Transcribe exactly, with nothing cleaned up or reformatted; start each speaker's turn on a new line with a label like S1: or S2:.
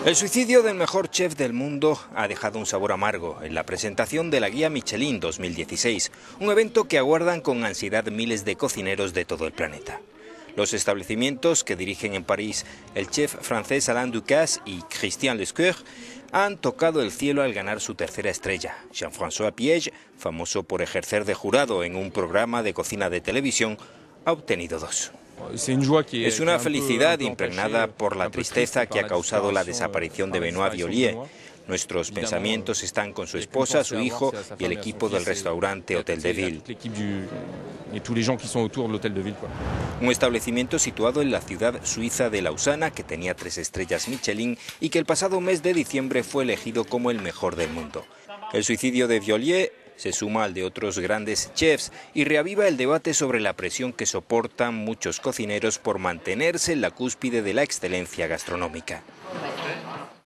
S1: El suicidio del mejor chef del mundo ha dejado un sabor amargo en la presentación de la Guía Michelin dos mil dieciséis, un evento que aguardan con ansiedad miles de cocineros de todo el planeta. Los establecimientos que dirigen en París el chef francés Alain Ducasse y Christian Lescure han tocado el cielo al ganar su tercera estrella. Jean-François Piège, famoso por ejercer de jurado en un programa de cocina de televisión, ha obtenido dos. Es una felicidad impregnada por la tristeza que ha causado la desaparición de Benoît Viollier. Nuestros pensamientos están con su esposa, su hijo y el equipo del restaurante Hotel de Ville. Un establecimiento situado en la ciudad suiza de Lausana, que tenía tres estrellas Michelin y que el pasado mes de diciembre fue elegido como el mejor del mundo. El suicidio de Viollier se suma al de otros grandes chefs y reaviva el debate sobre la presión que soportan muchos cocineros por mantenerse en la cúspide de la excelencia gastronómica.